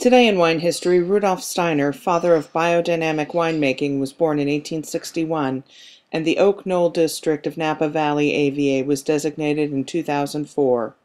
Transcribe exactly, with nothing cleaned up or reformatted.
Today in wine history, Rudolf Steiner, father of biodynamic winemaking, was born in eighteen sixty-one, and the Oak Knoll district of Napa Valley A V A was designated in two thousand four.